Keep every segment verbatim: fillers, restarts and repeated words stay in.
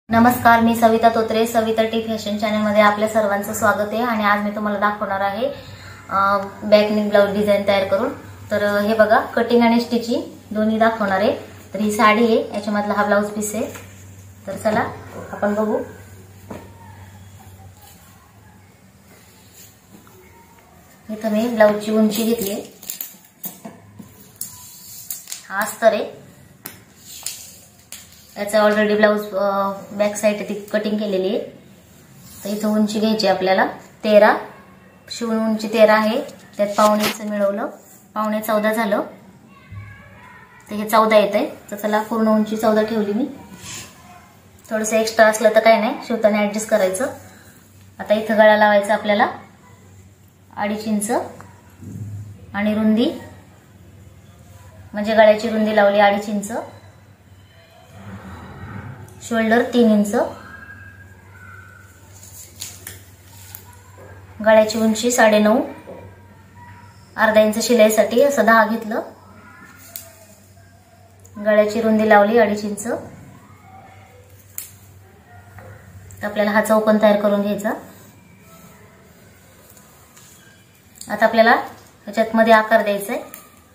नमस्कार, मी Savita Totre, Savita T fashion channel मध्ये आपल्या सर्वांचं स्वागत आहे। आणि आज मी तुम्हाला दाखवणार आहे बॅक नेक ब्लाउज डिझाइन तयार करून। तर हे बघा, कटिंग आणि स्टिचिंग दोन्ही दाखवणार आहे। तर ही साडी आहे, याच्यामधला हा ब्लाउज पीस आहे। तर चला आपण बघू। इथं मी ब्लाउजची उंची घेतली आहे, हा अस्तर आहे। याचा ऑलरेडी ब्लाउज बॅक साइड ती कटिंग केलेली आहे। तर इथं उंची घ्यायची आपल्याला तेरा, शिवून उंची तेरा आहे, त्यात पावणे इंच मिळवलं, पावणे चौदा झालं, तर हे चौदा येतंय। तर चला पूर्ण उंची चौदा ठेवली मी। थोडंसं एक्स्ट्रा असलं तर काय नाही, शिवताना ऍडजस्ट करायचं। आता इथं गळा लावायचा आपल्याला अडीच इंच आणि रुंदी म्हणजे गळ्याची रुंदी लावली अडीच इंच, शोल्डर तीन इंच, गळ्याची उंची साडे नऊ, अर्धा इंच शिलाईसाठी असं दहा घेतलं, गळ्याची रुंदी लावली अडीच इंच। आपल्याला हा चौकोन तयार करून घ्यायचा। आता आपल्याला ह्याच्यात मध्ये आकार द्यायचा आहे।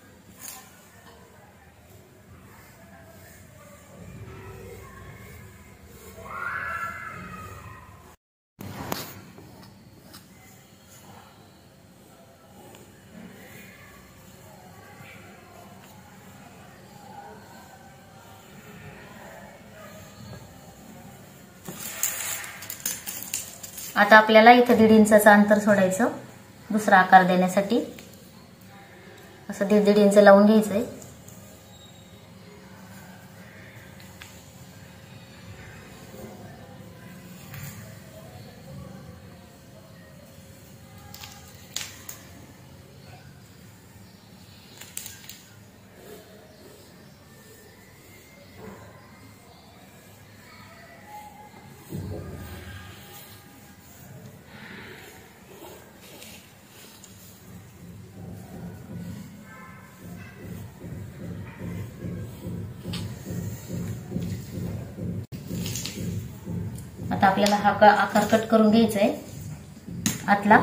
आता आपल्याला इथं दीड इंचाचं अंतर सोडायचं दुसरा आकार देण्यासाठी। असं दीड दीड इंच लावून घ्यायचंय। आता आपल्याला हा आकार कट करून घ्यायचा आहे आतला।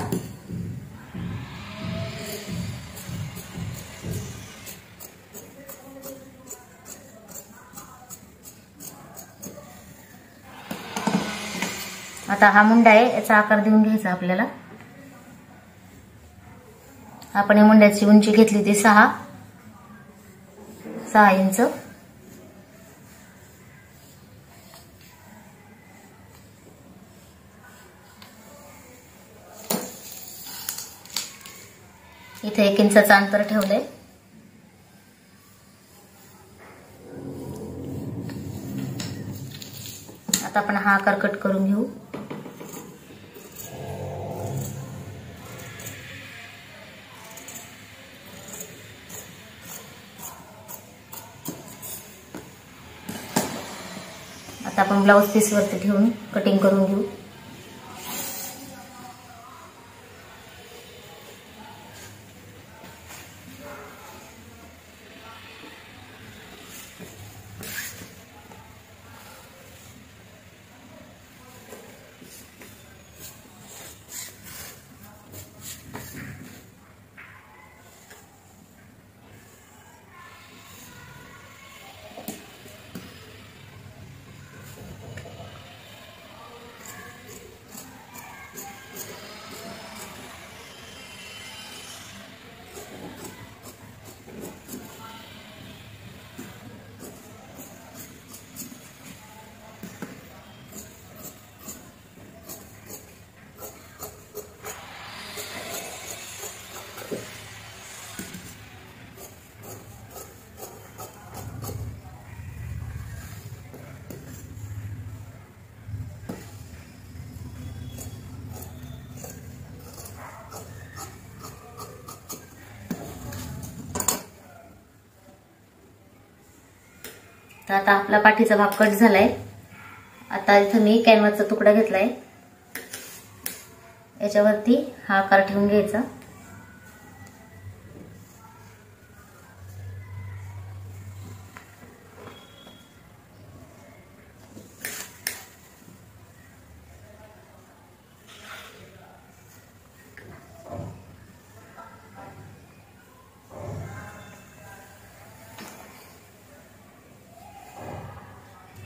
आता हा मुंडा आहे, याचा आकार देऊन घ्यायचा आपल्याला। आपण या मुंड्याची उंची घेतली ती सहा सहा इंच। इथे एक इंचाचं अंतर ठेवलंय। आता आपण हा आकार कट करून घेऊ। आता आपण ब्लाउज पीस वरती ठेवून कटिंग करून घेऊ। तर आता आपला पाठीचा भाग कट झालाय। आता इथं मी कॅनव्हासचा तुकडा घेतलाय, याच्यावरती हा आकार ठेवून घ्यायचा।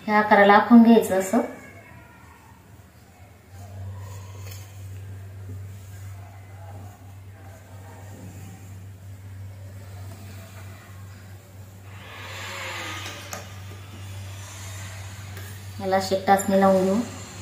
ह्या आकाराला आखून घ्यायचं असं. याला अशी एक टाचणी लावून घेऊ.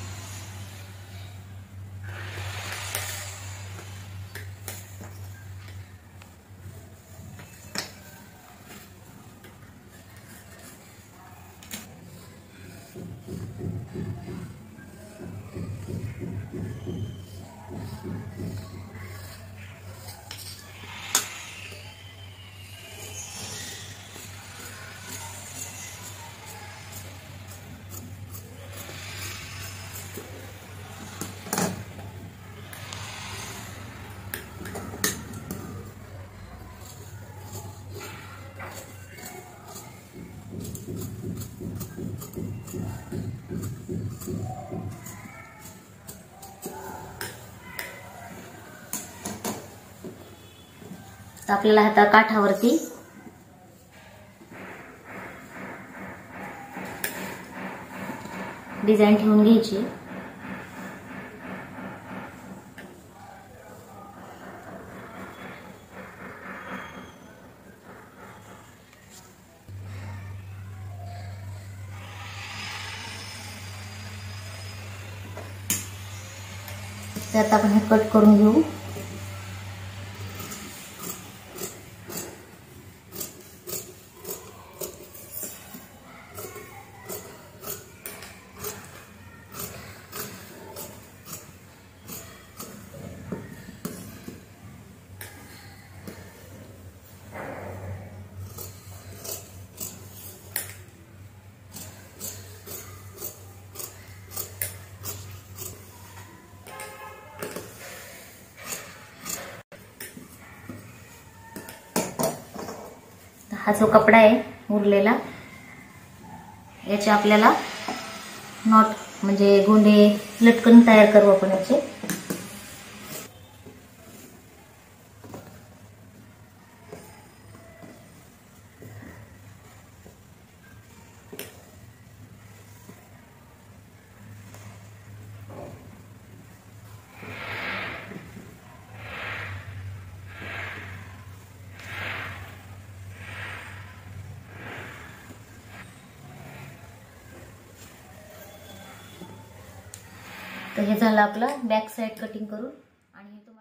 तर आपल्याला आता काठावरती डिझाईन ठेवून घ्यायची. त्यात आपण हे कट करून घेऊ. हा जो कपडा आहे उरलेला, याचे आपल्याला नॉट म्हणजे गोंडे लटकन तयार करू आपण याचे. तर हे झालं आपलं बॅक साइड कटिंग करून. आणि